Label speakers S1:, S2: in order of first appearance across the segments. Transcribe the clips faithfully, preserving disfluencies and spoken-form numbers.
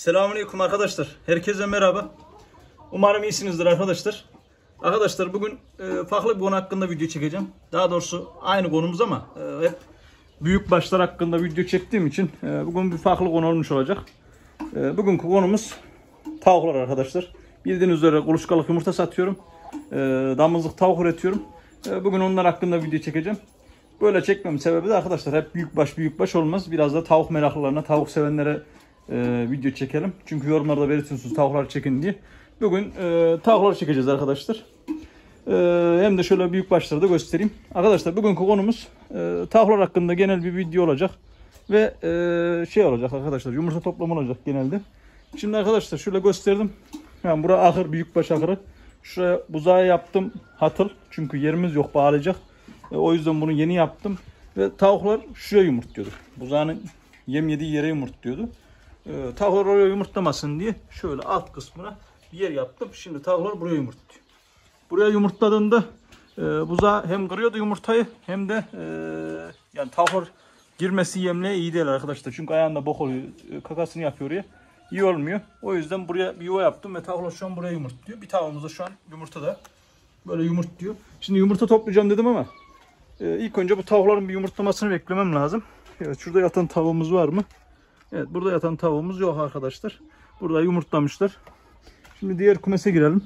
S1: Selamünaleyküm arkadaşlar. Herkese merhaba. Umarım iyisinizdir arkadaşlar. Arkadaşlar bugün e, farklı bir konu hakkında video çekeceğim. Daha doğrusu aynı konumuz ama e, hep büyük başlar hakkında video çektiğim için e, bugün bir farklı konu olmuş olacak. E, bugünkü konumuz tavuklar arkadaşlar. Bildiğiniz üzere kuluçkalık yumurta satıyorum. E, damızlık tavuk üretiyorum. E, bugün onlar hakkında video çekeceğim. Böyle çekmemin sebebi de arkadaşlar hep büyükbaş büyükbaş olmaz. Biraz da tavuk meraklılarına, tavuk sevenlere e, video çekelim. Çünkü yorumlarda belirtiyorsunuz tavuklar çekin diye. Bugün e, tavuklar çekeceğiz arkadaşlar. E, hem de şöyle büyükbaşları da göstereyim. Arkadaşlar bugünkü konumuz e, tavuklar hakkında genel bir video olacak. Ve e, şey olacak arkadaşlar, yumurta toplamı olacak genelde. Şimdi arkadaşlar şöyle gösterdim. Yani bura ahır, büyükbaş ahırı. Şuraya buzağı yaptım, hatıl. Çünkü yerimiz yok bağlayacak. E, o yüzden bunu yeni yaptım. Ve tavuklar şuraya yumurtluyordu. Buzağının yem yediği yere yumurtluyordu. E, tavuklar oraya yumurtlamasın diye şöyle alt kısmına bir yer yaptım. Şimdi tavuklar buraya yumurtluyor. Buraya yumurtladığında e, buzağı hem kırıyordu yumurtayı hem de e, yani tavuklar girmesi yemliğe iyi değil arkadaşlar. Çünkü ayağında bok oluyor. E, kakasını yapıyor oraya. İyi olmuyor. O yüzden buraya bir yuva yaptım ve tavuklar şu an buraya yumurtluyor. Bir tavuğumuz da şu an yumurtada. Böyle yumurtluyor. Şimdi yumurta toplayacağım dedim ama e, ilk önce bu tavukların bir yumurtlamasını beklemem lazım. Evet, şurada yatan tavuğumuz var mı? Evet, burada yatan tavuğumuz yok arkadaşlar. Burada yumurtlamışlar. Şimdi diğer kumese girelim.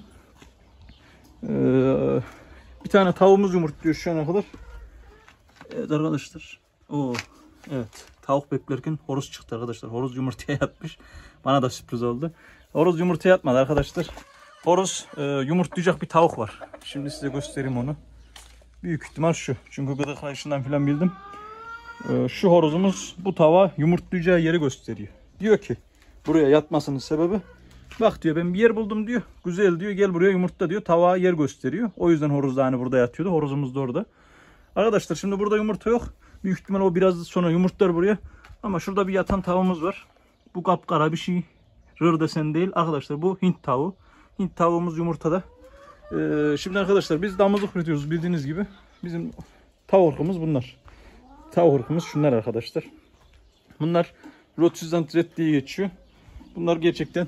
S1: Ee, bir tane tavuğumuz yumurtluyor şu ana kadar. Evet arkadaşlar. Oo, evet. Tavuk beklerken horoz çıktı arkadaşlar. Horoz yumurtaya yatmış. Bana da sürpriz oldu. Horoz yumurtaya yatmadı arkadaşlar. Horoz e, yumurtlayacak bir tavuk var. Şimdi size göstereyim onu. Büyük ihtimal şu. Çünkü gıdıklayışından falan bildim. E, şu horozumuz bu tava yumurtlayacağı yeri gösteriyor. Diyor ki buraya yatmasının sebebi, bak diyor ben bir yer buldum diyor. Güzel diyor, gel buraya yumurtla diyor. Tava yer gösteriyor. O yüzden horoz da hani burada yatıyordu. Horozumuz da orada. Arkadaşlar şimdi burada yumurta yok. Büyük ihtimal o biraz sonra yumurtlar buraya. Ama şurada bir yatan tavuğumuz var. Bu kapkara bir şey. Rır desen değil. Arkadaşlar bu Hint tavuğu. Hint tavuğumuz yumurtada. Ee, şimdi arkadaşlar biz damızlık üretiyoruz bildiğiniz gibi. Bizim tavuk ırkımız bunlar. Tavuk ırkımız şunlar arkadaşlar. Bunlar Rothschild Red diye geçiyor. Bunlar gerçekten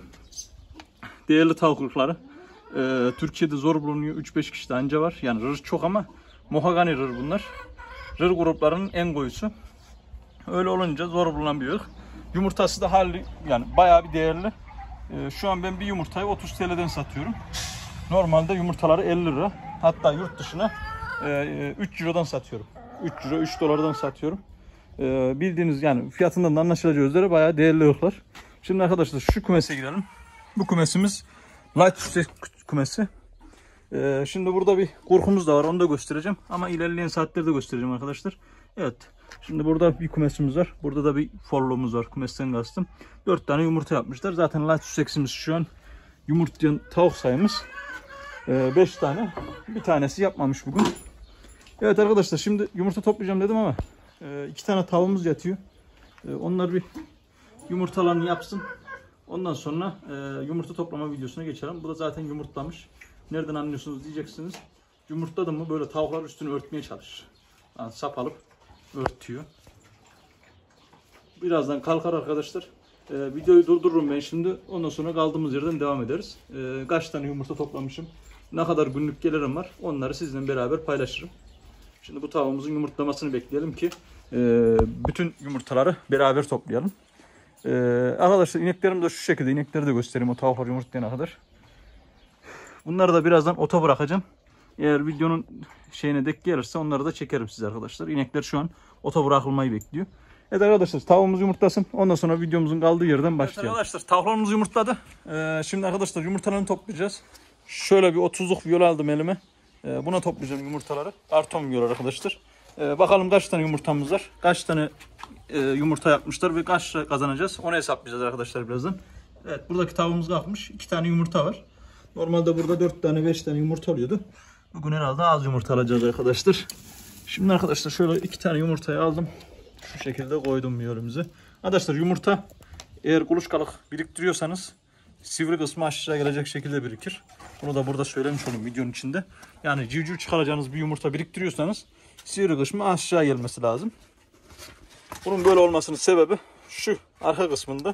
S1: değerli tavuk ırkları. Ee, Türkiye'de zor bulunuyor. üç beş kişi de anca var. Yani rır çok ama Mohagani rır bunlar. Rır gruplarının en koyusu. Öyle olunca zor bulunan bir ırk. Yumurtası da hali yani bayağı bir değerli. Ee, şu an ben bir yumurtayı otuz T L'den satıyorum. Normalde yumurtaları elli lira. Hatta yurt dışına e, üç Euro'dan satıyorum. üç Euro, üç dolardan satıyorum. E, bildiğiniz yani fiyatından da anlaşılacağı üzere bayağı değerli ırklar. Şimdi arkadaşlar şu kümese girelim. Bu kümesimiz light yüksek kümesi. E, şimdi burada bir kurkumuz da var, onu da göstereceğim. Ama ilerleyen saatlerde göstereceğim arkadaşlar. Evet. Şimdi burada bir kümesimiz var. Burada da bir forluğumuz var. Kümesten kastım. dört tane yumurta yapmışlar. Zaten light yükseksimiz şu an yumurtlayan tavuk sayımız beş tane. Bir tanesi yapmamış bugün. Evet arkadaşlar şimdi yumurta toplayacağım dedim ama iki tane tavuğumuz yatıyor. Onlar bir yumurtalarını yapsın. Ondan sonra yumurta toplama videosuna geçelim. Bu da zaten yumurtlamış. Nereden anlıyorsunuz diyeceksiniz. Yumurtladı mı böyle tavuklar üstünü örtmeye çalışır. Yani sap alıp örtüyor. Birazdan kalkar arkadaşlar. Ee, videoyu durdururum ben şimdi. Ondan sonra kaldığımız yerden devam ederiz. Ee, kaç tane yumurta toplamışım, ne kadar günlük gelirim var, onları sizinle beraber paylaşırım. Şimdi bu tavuğumuzun yumurtlamasını bekleyelim ki e, bütün yumurtaları beraber toplayalım. Ee, arkadaşlar ineklerim de şu şekilde. İnekleri de göstereyim o tavuklar yumurtlayana kadar. Bunları da birazdan ota bırakacağım. Eğer videonun şeyine denk gelirse onları da çekerim size arkadaşlar. İnekler şu an ota bırakılmayı bekliyor. Evet arkadaşlar tavuğumuz yumurtlasın. Ondan sonra videomuzun kaldığı yerden başlayalım. Evet arkadaşlar tavuklarımız yumurtladı. Ee, şimdi arkadaşlar yumurtalarını toplayacağız. Şöyle bir otuzluk viyol aldım elime. Ee, buna toplayacağım yumurtaları. Karton viyol arkadaşlar. Ee, bakalım kaç tane yumurtamız var. Kaç tane e, yumurta yapmışlar ve kaç kazanacağız. Onu hesaplayacağız arkadaşlar birazdan. Evet buradaki tavuğumuz kalkmış. iki tane yumurta var. Normalde burada dört tane beş tane yumurta oluyordu. Bugün herhalde az yumurta alacağız arkadaşlar. Şimdi arkadaşlar şöyle iki tane yumurtayı aldım. Şu şekilde koydum yolumuzu. Arkadaşlar yumurta eğer kuluçkalık biriktiriyorsanız sivri kısmı aşağı gelecek şekilde birikir. Bunu da burada söylemiş olayım videonun içinde. Yani civciv çıkaracağınız bir yumurta biriktiriyorsanız sivri kısmı aşağı gelmesi lazım. Bunun böyle olmasının sebebi şu arka kısmında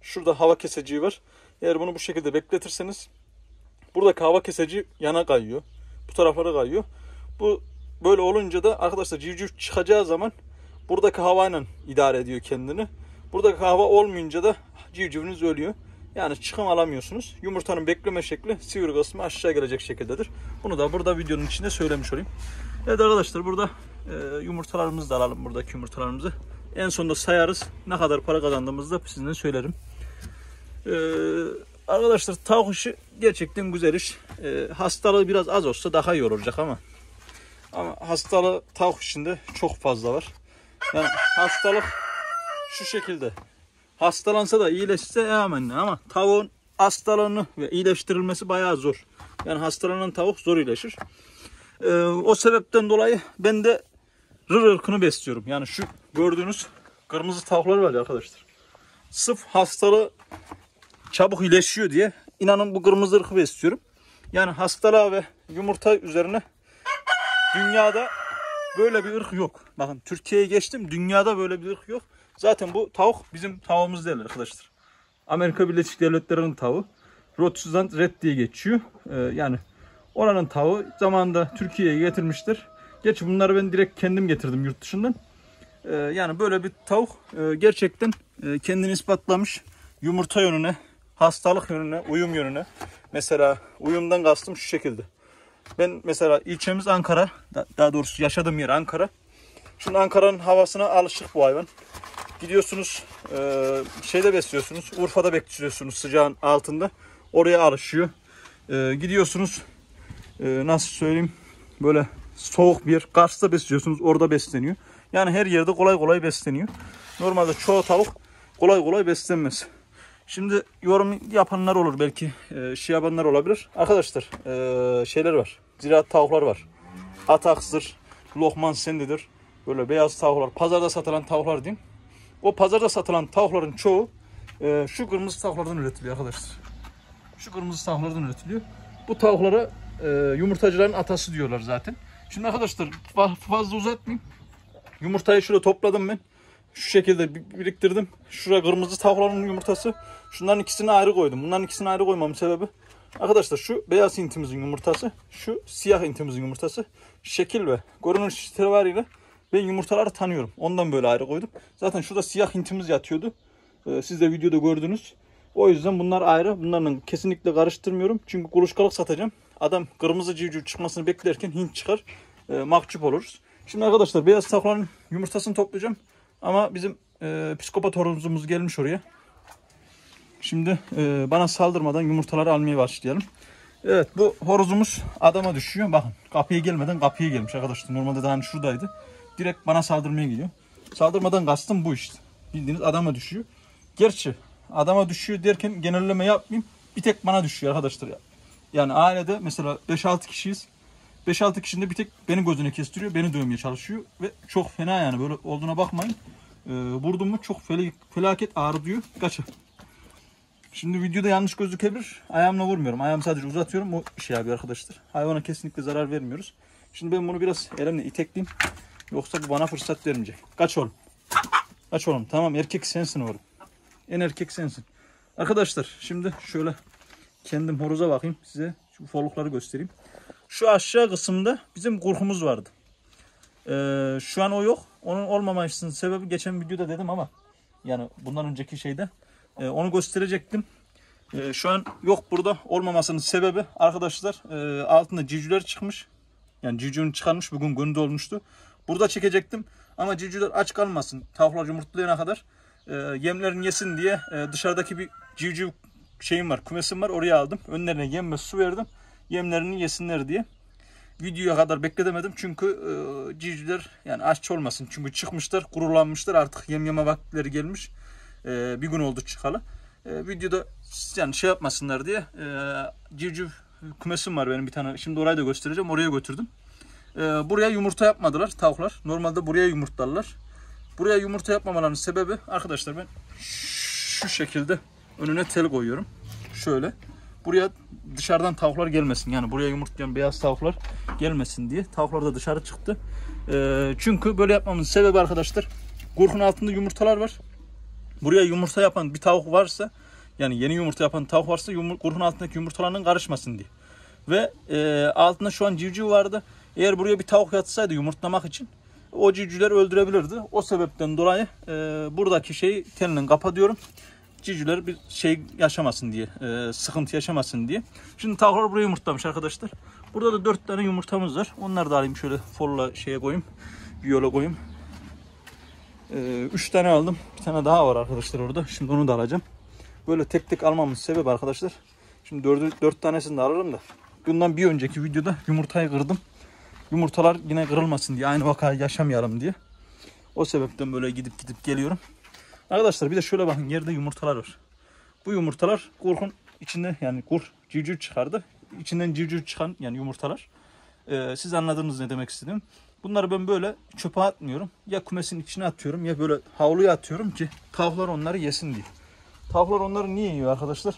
S1: Şurada hava keseciği var. Eğer bunu bu şekilde bekletirseniz buradaki hava keseci yana kayıyor. Bu taraflara kayıyor. Bu böyle olunca da arkadaşlar civciv çıkacağı zaman buradaki havayla idare ediyor kendini. Buradaki hava olmayınca da civciviniz ölüyor. Yani çıkım alamıyorsunuz. Yumurtanın bekleme şekli sivri kısmı aşağı gelecek şekildedir. Bunu da burada videonun içinde söylemiş olayım. Evet arkadaşlar, burada e, yumurtalarımızı da alalım, buradaki yumurtalarımızı. En sonunda sayarız. Ne kadar para kazandığımızı da sizinle söylerim. Ee, arkadaşlar tavuk işi gerçekten güzel iş. Ee, hastalığı biraz az olsa daha iyi olacak ama ama hastalığı tavuk işinde çok fazla var. Yani hastalık şu şekilde. Hastalansa da iyileşse amenna, ama tavuğun hastalığını ve iyileştirilmesi bayağı zor. Yani hastalanan tavuk zor iyileşir. Ee, o sebepten dolayı ben de rır ırkını besliyorum. Yani şu gördüğünüz kırmızı tavuklar var ya arkadaşlar. Sırf hastalığı çabuk iyileşiyor diye inanın bu kırmızı ırkı besliyorum. Yani hastalığa ve yumurta üzerine dünyada böyle bir ırk yok. Bakın Türkiye'ye geçtim, dünyada böyle bir ırk yok. Zaten bu tavuk bizim tavuğumuz değil arkadaşlar. Amerika Birleşik Devletleri'nin tavuğu. Rothschild Red diye geçiyor. Ee, yani oranın tavuğu zamanında Türkiye'ye getirmiştir. Gerçi bunları ben direkt kendim getirdim yurt dışından. Ee, yani böyle bir tavuk e, gerçekten e, kendini ispatlamış. Yumurta yönüne, hastalık yönüne, uyum yönüne. Mesela uyumdan kastım şu şekilde. Ben mesela ilçemiz Ankara, daha doğrusu yaşadığım yer Ankara. Şimdi Ankara'nın havasına alışık bu hayvan. Gidiyorsunuz e, şeyde besliyorsunuz, Urfa'da besliyorsunuz sıcağın altında. Oraya alışıyor. E, gidiyorsunuz e, nasıl söyleyeyim, böyle soğuk bir yer, Kars'ta besliyorsunuz, orada besleniyor. Yani her yerde kolay kolay besleniyor. Normalde çoğu tavuk kolay kolay beslenmez. Şimdi yorum yapanlar olur belki, e, şey yapanlar olabilir. Arkadaşlar e, şeyler var, ziraat tavuklar var. Ataks'dır, Lokman Sendi'dir. Böyle beyaz tavuklar, pazarda satılan tavuklar diyeyim. O pazarda satılan tavukların çoğu e, şu kırmızı tavuklardan üretiliyor arkadaşlar. Şu kırmızı tavuklardan üretiliyor. Bu tavuklara e, yumurtacıların atası diyorlar zaten. Şimdi arkadaşlar fazla uzatmayayım. Yumurtayı şurada topladım ben. Şu şekilde biriktirdim. Şuraya kırmızı tavukların yumurtası. Şunların ikisini ayrı koydum. Bunların ikisini ayrı koymamın sebebi arkadaşlar şu beyaz hintimizin yumurtası, şu siyah hintimizin yumurtası. Şekil ve görünüş itibariyle ben yumurtaları tanıyorum. Ondan böyle ayrı koydum. Zaten şurada siyah hintimiz yatıyordu. Ee, siz de videoda gördünüz. O yüzden bunlar ayrı. Bunlarla kesinlikle karıştırmıyorum. Çünkü kuluçkalık satacağım. Adam kırmızı civciv çıkmasını beklerken hint çıkar. E, mahcup oluruz. Şimdi arkadaşlar beyaz tavukların yumurtasını toplayacağım. Ama bizim e, psikopat horozumuz gelmiş oraya. Şimdi e, bana saldırmadan yumurtaları almaya başlayalım. Evet, bu horozumuz adama düşüyor. Bakın kapıya gelmeden kapıya gelmiş arkadaşlar. Normalde daha hani şuradaydı. Direkt bana saldırmaya geliyor. Saldırmadan kastım bu işte. Bildiğiniz adama düşüyor. Gerçi adama düşüyor derken genelleme yapmayayım. Bir tek bana düşüyor arkadaşlar ya. Yani ailede mesela beş altı kişiyiz. beş altı kişinin de bir tek beni gözüne kestiriyor. Beni dövmeye çalışıyor. Ve çok fena, yani böyle olduğuna bakmayın. Ee, vurdum mu çok fel felaket ağrı diyor. Kaçı. Şimdi videoda yanlış gözükebilir. Ayağımla vurmuyorum. Ayağımı sadece uzatıyorum. O şey abi arkadaşlar. Hayvana kesinlikle zarar vermiyoruz. Şimdi ben bunu biraz elimle itekleyeyim. Yoksa bu bana fırsat vermeyecek. Kaç oğlum. Kaç oğlum. Tamam, erkek sensin oğlum. En erkek sensin. Arkadaşlar şimdi şöyle kendim horoza bakayım. Size şu folukları göstereyim. Şu aşağı kısımda bizim kurkumuz vardı. Ee, şu an o yok. Onun olmamasının sebebi geçen videoda dedim ama yani bundan önceki şeyde e, onu gösterecektim. E, şu an yok burada. Olmamasının sebebi arkadaşlar e, altında civcivler çıkmış. Yani civcivini çıkarmış. Bugün günde olmuştu. Burada çekecektim. Ama civcivler aç kalmasın, tavuklar yumurtlayana kadar e, yemlerini yesin diye e, dışarıdaki bir civciv şeyim var, kümesim var, oraya aldım. Önlerine yem ve su verdim. Yemlerini yesinler diye. Videoya kadar bekletemedim çünkü e, civcivler yani aşçı olmasın. Çünkü çıkmışlar, kurulanmışlar, artık yem yeme vakitleri gelmiş. E, bir gün oldu çıkalı. E, videoda yani şey yapmasınlar diye e, civciv kümesim var benim bir tane. Şimdi orayı da göstereceğim. Oraya götürdüm. E, buraya yumurta yapmadılar tavuklar. Normalde buraya yumurtlarlar. Buraya yumurta yapmamalarının sebebi arkadaşlar, ben şu şekilde önüne tel koyuyorum. Şöyle. Buraya dışarıdan tavuklar gelmesin. Yani buraya yumurtlayan beyaz tavuklar gelmesin diye. Tavuklar da dışarı çıktı. Ee, çünkü böyle yapmamın sebebi arkadaşlar, kurkun altında yumurtalar var. Buraya yumurta yapan bir tavuk varsa, yani yeni yumurta yapan tavuk varsa yumur, kurun altındaki yumurtalarının karışmasın diye. Ve e, altında şu an civciv vardı. Eğer buraya bir tavuk yatsaydı yumurtlamak için o civcivleri öldürebilirdi. O sebepten dolayı e, buradaki şeyi tenle kapatıyorum. Civcivler bir şey yaşamasın diye, e, sıkıntı yaşamasın diye. Şimdi tavuklar buraya yumurtlamış arkadaşlar. Burada da dört tane yumurtamız var. Onları da alayım şöyle folla şeye koyayım. Bir yola koyayım. E, üç tane aldım. Bir tane daha var arkadaşlar orada. Şimdi onu da alacağım. Böyle tek tek almamın sebebi arkadaşlar. Şimdi dört, dört tanesini de alırım da. Bundan bir önceki videoda yumurtayı kırdım. Yumurtalar yine kırılmasın diye, aynı vakayı yaşamayalım diye. O sebepten böyle gidip gidip geliyorum. Arkadaşlar bir de şöyle bakın, yerde yumurtalar var. Bu yumurtalar kurkun içinde, yani kur civciv çıkardı. İçinden civciv çıkan yani yumurtalar. Ee, siz anladınız ne demek istedim. Bunları ben böyle çöpe atmıyorum. Ya kümesin içine atıyorum ya böyle havluya atıyorum ki tavuklar onları yesin diye. Tavuklar onları niye yiyor arkadaşlar?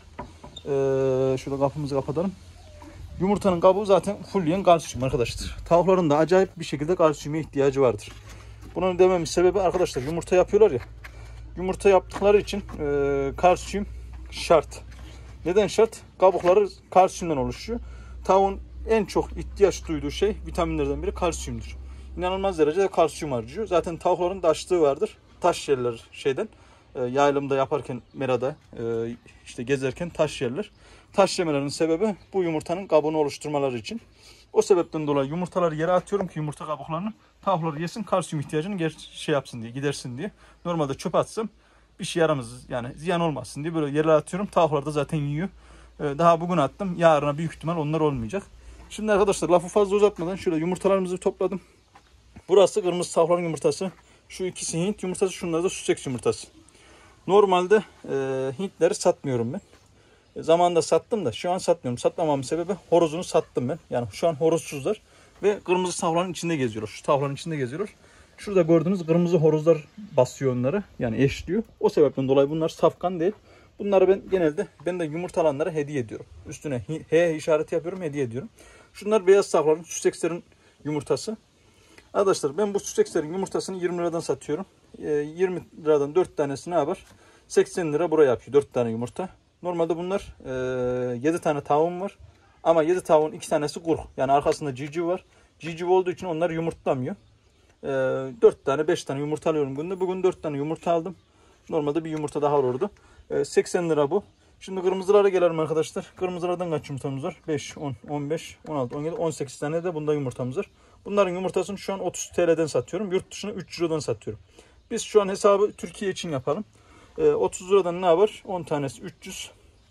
S1: Ee, şöyle kapımızı kapatalım. Yumurtanın kabuğu zaten fulleyen kalsiyum arkadaşlar. Tavukların da acayip bir şekilde kalsiyuma ihtiyacı vardır. Bunun dememin sebebi arkadaşlar, yumurta yapıyorlar ya. Yumurta yaptıkları için e, kalsiyum şart. Neden şart? Kabukları kalsiyumdan oluşuyor. Tavuğun en çok ihtiyaç duyduğu şey, vitaminlerden biri kalsiyumdur. İnanılmaz derecede kalsiyum harcıyor. Zaten tavukların da açlığı vardır. Taş yerler şeyden. E, yaylımda yaparken, merada e, işte gezerken taş yerler. Taş yemelerinin sebebi bu yumurtanın kabuğunu oluşturmaları için. O sebepten dolayı yumurtaları yere atıyorum ki yumurta kabuklarını tavuklar yesin, kalsiyum ihtiyacını şey yapsın diye, gidersin diye. Normalde çöp atsam bir şey yaramaz, yani ziyan olmasın diye böyle yere atıyorum. Tavuklar da zaten yiyor. Daha bugün attım, yarına büyük ihtimal onlar olmayacak. Şimdi arkadaşlar lafı fazla uzatmadan şöyle yumurtalarımızı topladım. Burası kırmızı tavukların yumurtası. Şu ikisi Hint yumurtası, şunlar da Sussex yumurtası. Normalde e, Hintleri satmıyorum ben. E, zamanında sattım da şu an satmıyorum. Satmamamın sebebi horozunu sattım ben. Yani şu an horozsuzlar ve kırmızı tavukların içinde geziyorlar. Şu tavukların içinde geziyorlar. Şurada gördüğünüz kırmızı horozlar basıyor onları. Yani eşliyor. O sebepten dolayı bunlar safkan değil. Bunları ben genelde ben de yumurta alanlara hediye ediyorum. Üstüne H işareti yapıyorum, hediye ediyorum. Şunlar beyaz tavukların, Sussex'lerin yumurtası. Arkadaşlar ben bu Sussex'lerin yumurtasını yirmi liradan satıyorum. E, yirmi liradan dört tanesi ne yapar? seksen lira buraya yapıyor dört tane yumurta. Normalde bunlar e, yedi tane tavuğum var. Ama yedi tavuğun iki tanesi kurk. Yani arkasında civciv var. Civciv olduğu için onlar yumurtlamıyor. E, dört tane beş tane yumurta alıyorum günde. Bugün dört tane yumurta aldım. Normalde bir yumurta daha olurdu. E, seksen lira bu. Şimdi kırmızılara gelelim arkadaşlar. Kırmızılardan kaç yumurtamız var? beş, on, on beş, on altı, on yedi, on sekiz tane de bunda yumurtamız var. Bunların yumurtasını şu an otuz T L'den satıyorum. Yurt dışına üç Euro'dan satıyorum. Biz şu an hesabı Türkiye için yapalım. E, otuz liradan ne var? on tanesi üç yüz.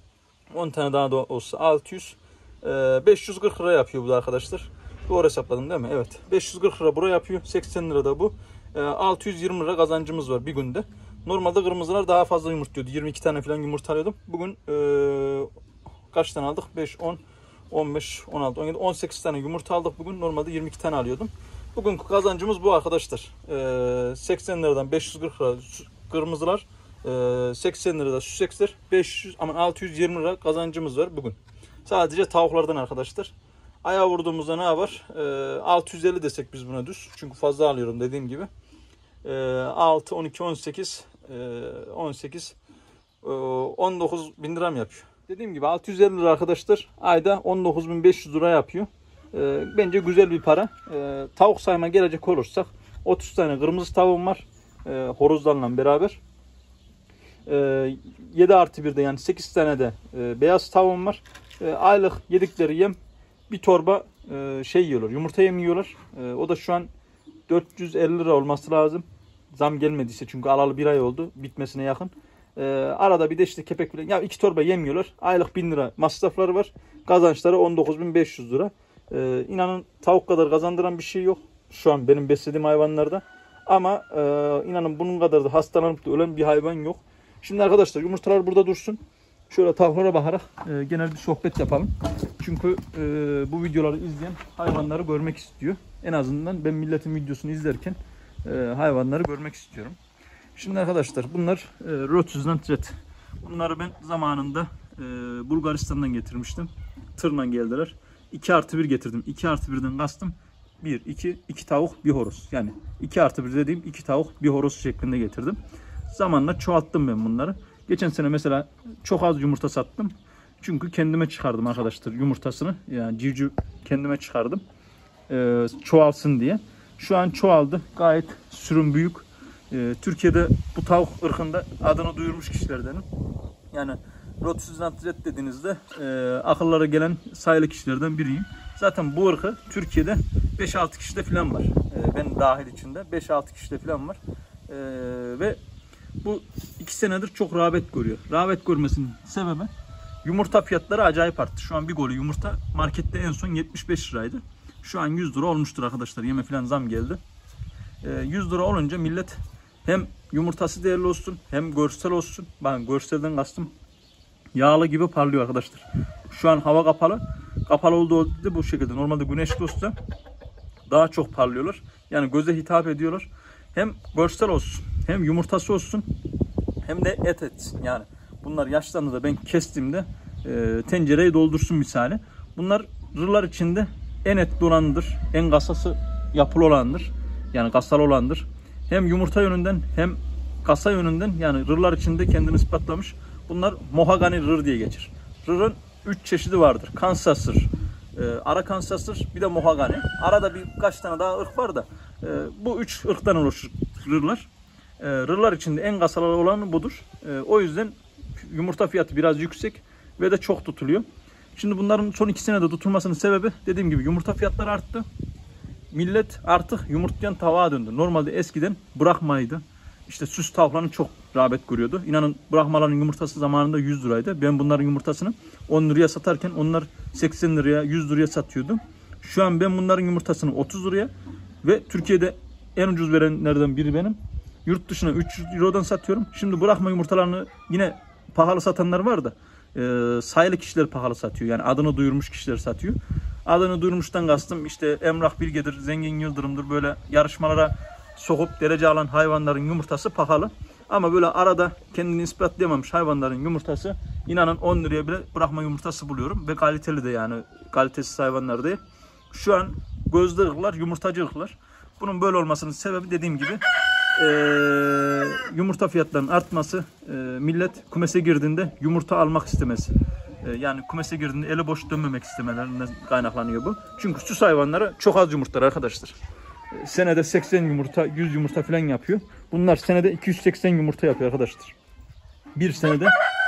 S1: on tane daha da olsa altı yüz. E, beş yüz kırk lira yapıyor bu da arkadaşlar. Doğru hesapladım değil mi? Evet. beş yüz kırk lira buraya yapıyor. seksen lira da bu. E, altı yüz yirmi lira kazancımız var bir günde. Normalde kırmızılar daha fazla yumurtluyordu. yirmi iki tane falan yumurta alıyordum. Bugün e, kaç tane aldık? beş, on, on beş, on altı, on yedi, on sekiz tane yumurta aldık bugün. Normalde yirmi iki tane alıyordum. Bugünkü kazancımız bu arkadaşlar. E, seksen liradan beş yüz kırk lira kırmızılar. E, seksen lirada Sussex'ler. beş yüz aman altı yüz yirmi lira kazancımız var bugün. Sadece tavuklardan arkadaşlar. Ayağa vurduğumuzda ne var? E, altı yüz elli desek biz buna düz. Çünkü fazla alıyorum dediğim gibi. E, altı, on iki, on sekiz, on sekiz, on dokuz bin lira mı yapıyor? Dediğim gibi altı yüz elli lira arkadaşlar. Ayda on dokuz bin beş yüz lira yapıyor. E, bence güzel bir para. E, tavuk sayma gelecek olursak otuz tane kırmızı tavuğum var. E, horozlarla beraber. E, yedi artı birde yani sekiz tane de e, beyaz tavuğum var. E, aylık yedikleri yem bir torba e, şey yiyorlar. Yumurta yem yiyorlar. E, o da şu an dört yüz elli lira olması lazım. Zam gelmediyse çünkü alalı bir ay oldu. Bitmesine yakın. Ee, arada bir de işte kepek bile. Ya iki torba yemiyorlar. Aylık bin lira masrafları var. Kazançları on dokuz bin beş yüz lira. Ee, inanın tavuk kadar kazandıran bir şey yok. Şu an benim beslediğim hayvanlarda. Ama e, inanın bunun kadar da hastalanıp da ölen bir hayvan yok. Şimdi arkadaşlar yumurtalar burada dursun. Şöyle tavuklara bakarak e, genel bir sohbet yapalım. Çünkü e, bu videoları izleyen hayvanları görmek istiyor. En azından ben milletin videosunu izlerken e, hayvanları görmek istiyorum. Şimdi arkadaşlar bunlar e, Rotuzland Red. Bunları ben zamanında e, Bulgaristan'dan getirmiştim. Tırla geldiler. iki artı bir getirdim. iki artı birden kastım bir, iki, iki tavuk, bir horoz. Yani iki artı bir dediğim iki tavuk, bir horoz şeklinde getirdim. Zamanla çoğalttım ben bunları. Geçen sene mesela çok az yumurta sattım. Çünkü kendime çıkardım arkadaşlar yumurtasını. Yani civciv kendime çıkardım. Ee, çoğalsın diye. Şu an çoğaldı. Gayet sürüm büyük. Ee, Türkiye'de bu tavuk ırkında adını duyurmuş kişilerdenim. Yani Rotuzantret dediğinizde e, akıllara gelen sayılı kişilerden biriyim. Zaten bu ırkı Türkiye'de beş altı kişide falan var. E, ben dahil içinde beş altı kişide falan var. E, ve bu iki senedir çok rağbet görüyor. Rağbet görmesinin sebebi yumurta fiyatları acayip arttı. Şu an bir golü yumurta markette en son yetmiş beş liraydı. Şu an yüz lira olmuştur arkadaşlar. Yeme falan zam geldi. E, yüz lira olunca millet hem yumurtası değerli olsun hem görsel olsun. Ben görselden kastım yağlı gibi parlıyor arkadaşlar. Şu an hava kapalı. Kapalı olduğu da bu şekilde. Normalde güneşli olsa daha çok parlıyorlar. Yani göze hitap ediyorlar. Hem görsel olsun, hem yumurtası olsun, hem de et et. Yani bunlar yaşlandığında ben kestiğimde e, tencereyi doldursun misali. Bunlar rırlar içinde en etli olanıdır. En kasası yapılı olandır. Yani kasalı olandır. Hem yumurta yönünden hem kasa yönünden yani rırlar içinde kendini ispatlamış. Bunlar Mohagani rır diye geçer. Rırın üç çeşidi vardır. Kansas rır, e, ara Kansas rır, bir de Mohagani. Arada birkaç tane daha ırk var da e, bu üç ırktan oluşur rırlar. E, rırlar içinde en kasalı olanı budur. E, o yüzden yumurta fiyatı biraz yüksek ve de çok tutuluyor. Şimdi bunların son iki senede tutulmasının sebebi dediğim gibi yumurta fiyatları arttı. Millet artık yumurtlayan tavuğa döndü. Normalde eskiden bırakmaydı. İşte süs tavuklarını çok rağbet görüyordu. İnanın bırakmaların yumurtası zamanında yüz liraydı. Ben bunların yumurtasını on liraya satarken onlar seksen liraya, yüz liraya satıyordum. Şu an ben bunların yumurtasını otuz liraya ve Türkiye'de en ucuz verenlerden biri benim. Yurt dışına üç yüz eurodan satıyorum. Şimdi bırakma yumurtalarını yine pahalı satanlar var da e, sayılı kişiler pahalı satıyor. Yani adını duyurmuş kişiler satıyor. Adını duyurmuştan kastım işte Emrah Bilge'dir, Zengin Yıldırım'dır, böyle yarışmalara sokup derece alan hayvanların yumurtası pahalı. Ama böyle arada kendini ispatlayamamış hayvanların yumurtası inanın on liraya bile bırakma yumurtası buluyorum. Ve kaliteli de yani kalitesiz hayvanlar değil. Şu an gözde ırklar, yumurtacı ırklar. Bunun böyle olmasının sebebi dediğim gibi e, yumurta fiyatlarının artması, e, millet kumese girdiğinde yumurta almak istemesi. E, yani kumese girdiğinde eli boş dönmemek istemelerinden kaynaklanıyor bu. Çünkü süs hayvanları çok az yumurtlar arkadaşlar. Senede seksen yumurta, yüz yumurta falan yapıyor. Bunlar senede iki yüz seksen yumurta yapıyor arkadaşlar. Bir senede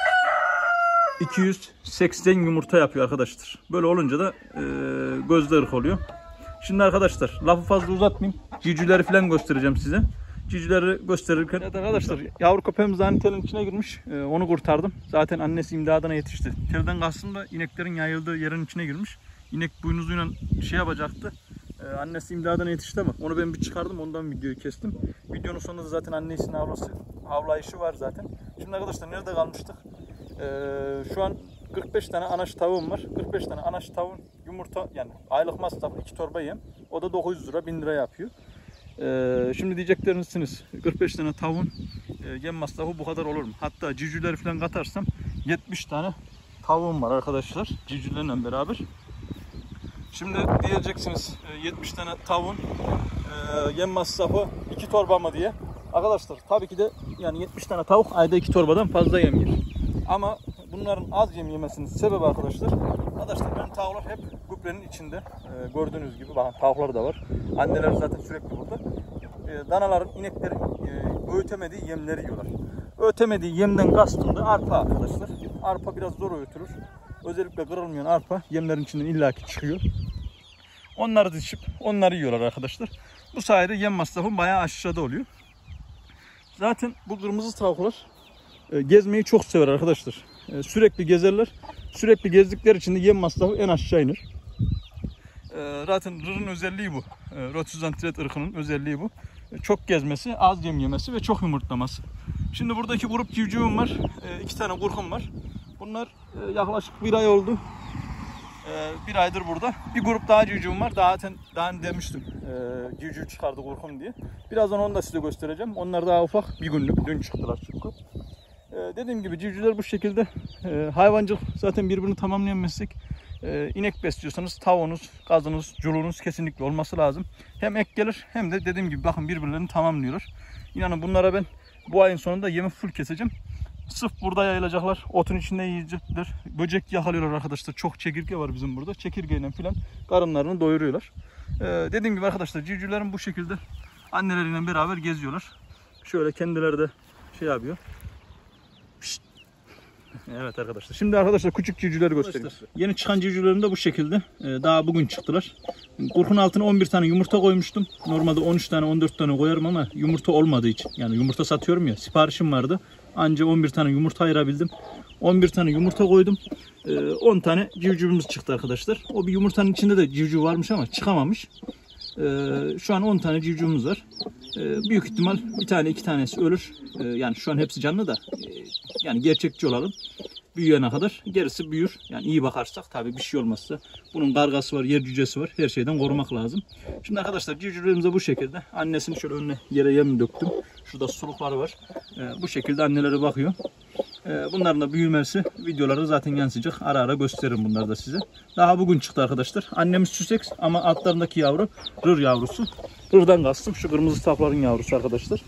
S1: iki yüz seksen yumurta yapıyor arkadaşlar. Böyle olunca da e, gözde ırk oluyor. Şimdi arkadaşlar lafı fazla uzatmayayım. Civcivleri falan göstereceğim size. Civcivleri gösterirken evet arkadaşlar yavru köpeğimiz aynı telin içine girmiş. E, onu kurtardım. Zaten annesi imdadına yetişti. Telden kastım da ineklerin yayıldığı yerin içine girmiş. İnek boynuzuyla şey yapacaktı. Ee, annesi imdadına yetişti ama onu ben bir çıkardım, ondan videoyu kestim. Videonun sonunda da zaten annesinin havlası, havlayışı var zaten. Şimdi arkadaşlar nerede kalmıştık? Ee, şu an kırk beş tane anaç tavuğum var. kırk beş tane anaç tavuğun yumurta yani aylık masrafı iki torba yem. O da dokuz yüz lira, bin lira yapıyor. Ee, şimdi diyeceklerinizsiniz kırk beş tane tavuğun e, yem masrafı bu kadar olur mu? Hatta civcivleri falan katarsam yetmiş tane tavuğum var arkadaşlar civcivlerle beraber. Şimdi diyeceksiniz yetmiş tane tavuğun e, yem masrafı iki torba mı diye. Arkadaşlar tabii ki de yani yetmiş tane tavuk ayda iki torbadan fazla yem yer. Ama bunların az yem yemesinin sebebi arkadaşlar. Arkadaşlar benim tavuklar hep gübrenin içinde. E, gördüğünüz gibi bakın tavukları da var. Anneler zaten sürekli burada. E, danaların, ineklerin e, öğütemediği yemleri yiyorlar. Öğütemediği yemden kastım da arpa arkadaşlar. Arpa biraz zor öğütülür. Özellikle kırılmayan arpa yemlerin içinden illaki çıkıyor. Onları dişip onları yiyorlar arkadaşlar. Bu sayede yem masrafı bayağı aşağıda oluyor. Zaten bu kırmızı tavuklar e, gezmeyi çok sever arkadaşlar. E, sürekli gezerler. Sürekli gezdikleri için de yem masrafı en aşağı iner. E, zaten rırın özelliği bu. E, Rotuzantret ırkının özelliği bu. E, çok gezmesi, az yem yemesi ve çok yumurtlaması. Şimdi buradaki grup civcivim var. E, iki tane kurkum var. Bunlar e, yaklaşık bir ay oldu. E, bir aydır burada. Bir grup daha civcivim var. Daha zaten daha demiştim. E, civciv çıkardı kurkum diye. Birazdan onu da size göstereceğim. Onlar daha ufak. Bir günlük. Dün çıktılar çünkü. E, dediğim gibi civcivler bu şekilde. E, hayvancılık zaten birbirini tamamlayan meslek. E, inek besliyorsanız tavuğunuz, kazınız, culuğunuz kesinlikle olması lazım. Hem ek gelir hem de dediğim gibi bakın birbirlerini tamamlıyorlar. İnanın bunlara ben Bu ayın sonunda yemi full keseceğim. Sırf burada yayılacaklar. Otun içinde yiyecekler. Böcek yakalıyorlar arkadaşlar. Çok çekirge var bizim burada. Çekirgeyle falan karınlarını doyuruyorlar. Ee, dediğim gibi arkadaşlar civcivlerin bu şekilde anneleriyle beraber geziyorlar. Şöyle kendileri de şey yapıyor. Pişt. Evet arkadaşlar. Şimdi arkadaşlar küçük civcivleri göstereyim. Yeni çıkan civcivlerim de bu şekilde. Ee, daha bugün çıktılar. Kurkun altına on bir tane yumurta koymuştum. Normalde on üç tane on dört tane koyarım ama yumurta olmadığı için. Yani yumurta satıyorum ya. Siparişim vardı. Anca on bir tane yumurta ayırabildim. on bir tane yumurta koydum. Ee, on tane civcivimiz çıktı arkadaşlar. O bir yumurtanın içinde de civciv varmış ama çıkamamış. Ee, şu an on tane civcivimiz var. Ee, büyük ihtimal bir tane iki tanesi ölür. Ee, yani şu an hepsi canlı da. Ee, yani gerçekçi olalım. Büyüyene kadar gerisi büyür. Yani iyi bakarsak tabii bir şey olmazsa. Bunun kargası var, yer cücesi var. Her şeyden korumak lazım. Şimdi arkadaşlar civcivlerimiz de bu şekilde. Annesini şöyle önüne yere yem döktüm. Şurada sulukları var. Ee, bu şekilde anneleri bakıyor. Ee, bunların da büyümesi videoları zaten yansıyacak. Ara ara gösteririm bunları da size. Daha bugün çıktı arkadaşlar. Annemiz Sussex ama altlarındaki yavru rır yavrusu. Rırdan kastım şu kırmızı tavukların yavrusu arkadaşlar.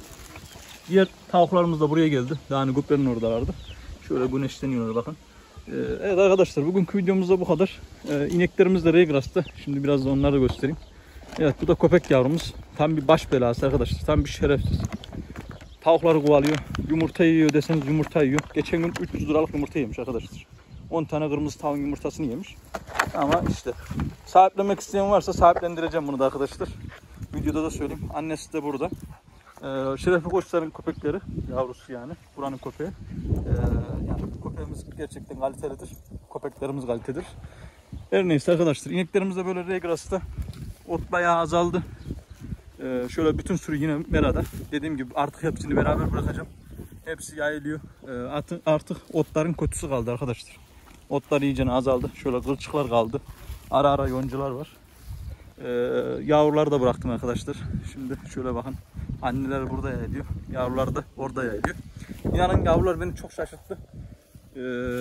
S1: Diğer tavuklarımız da buraya geldi. Daha hani gübrenin oradalardı. Şöyle güneşleniyorlar bakın. Ee, evet arkadaşlar bugünkü videomuzda bu kadar. Ee, ineklerimiz de Regras'ta. Şimdi biraz da onları da göstereyim. Evet bu da köpek yavrumuz. Tam bir baş belası arkadaşlar. Tam bir şerefsiz. Tavukları kovalıyor. Yumurta yiyor deseniz yumurta yiyor. Geçen gün üç yüz liralık yumurta yemiş arkadaşlar. on tane kırmızı tavuğun yumurtasını yemiş. Ama işte sahiplenmek isteyen varsa sahiplendireceğim bunu da arkadaşlar. Videoda da söyleyeyim. Annesi de burada. Ee, Şerefli Koçlar'ın köpekleri. Yavrusu yani. Buranın köpeği. Ee, yani köpeğimiz gerçekten kalitelidir. Köpeklerimiz kalitedir. Her neyse arkadaşlar. İneklerimiz de böyle Regras'ta. Ot bayağı azaldı. Ee, şöyle bütün sürü yine merada. Dediğim gibi artık hepsini beraber bırakacağım. Hepsi yayılıyor. Ee, artık, artık otların kötüsü kaldı arkadaşlar. Otlar iyice azaldı. Şöyle kılçıklar kaldı. Ara ara yoncular var. Ee, yavruları da bıraktım arkadaşlar. Şimdi şöyle bakın. Anneler burada yayılıyor. Yavrular da orada yayılıyor. İnanın yavrular beni çok şaşırttı. Ee,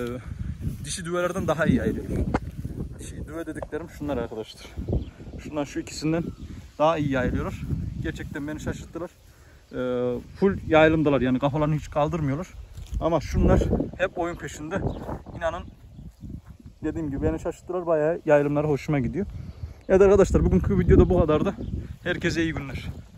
S1: dişi düvelerden daha iyi yayılıyor. Dişi düve dediklerim şunlar arkadaşlar. Şundan şu ikisinden daha iyi yayılıyorlar. Gerçekten beni şaşırttılar. Ee, full yayılımdalar yani kafalarını hiç kaldırmıyorlar. Ama şunlar hep oyun peşinde. İnanın dediğim gibi beni şaşırttılar. Bayağı yayılımları hoşuma gidiyor. Evet arkadaşlar bugünkü videoda bu kadardı. Herkese iyi günler.